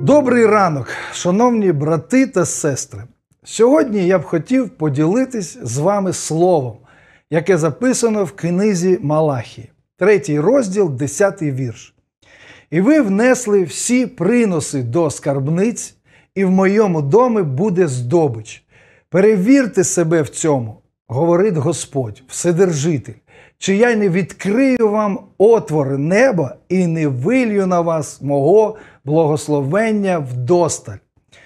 Добрий ранок, шановні брати та сестри. Сьогодні я б хотів поділитись з вами словом, яке записано в книзі Малахії, 3 розділ, 10 вірш. «І ви внесли всі приноси до скарбниць, і в моєму домі буде здобич. Перевірте себе в цьому, говорить Господь, Вседержитель, чи я не відкрию вам отвори неба і не вилью на вас мого благословення вдосталь».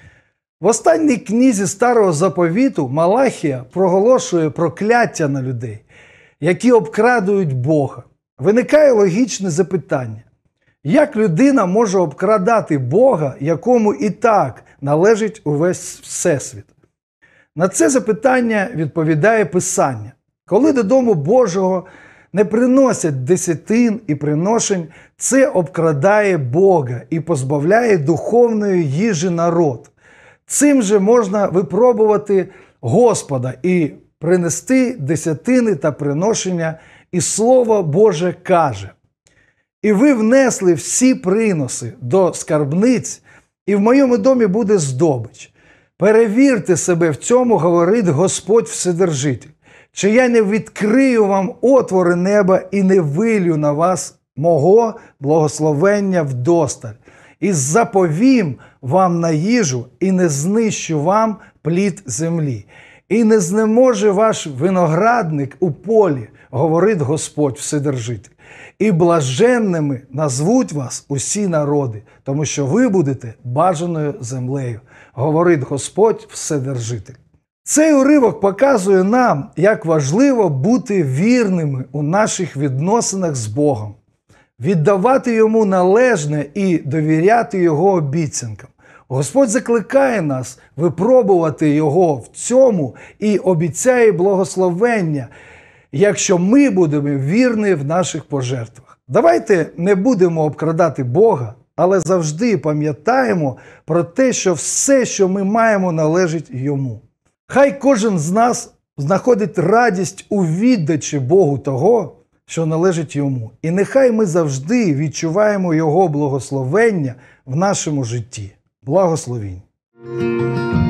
В останній книзі Старого Заповіту Малахія проголошує прокляття на людей, які обкрадують Бога. Виникає логічне запитання. Як людина може обкрадати Бога, якому і так належить увесь Всесвіт? На це запитання відповідає Писання. Коли до дому Божого не приносять десятин і приношень, це обкрадає Бога і позбавляє духовної їжі народ. Цим же можна випробувати Господа і принести десятини та приношення, і Слово Боже каже: «І ви внесли всі приноси до скарбниць, і в моєму домі буде здобич. Перевірте себе в цьому, говорить Господь Вседержитель, чи я не відкрию вам отвори неба і не вилью на вас мого благословення вдосталь, і заповім вам на їжу, і не знищу вам плід землі. І не знеможе ваш виноградник у полі, говорить Господь Вседержитель. І блаженними назвуть вас усі народи, тому що ви будете бажаною землею, говорить Господь Вседержитель». Цей уривок показує нам, як важливо бути вірними у наших відносинах з Богом, віддавати Йому належне і довіряти Його обіцянкам. Господь закликає нас випробувати Його в цьому і обіцяє благословення, якщо ми будемо вірні в наших пожертвах. Давайте не будемо обкрадати Бога, але завжди пам'ятаємо про те, що все, що ми маємо, належить Йому. Хай кожен з нас знаходить радість у віддачі Богу того, що належить Йому. І нехай ми завжди відчуваємо Його благословення в нашому житті. Благословінь!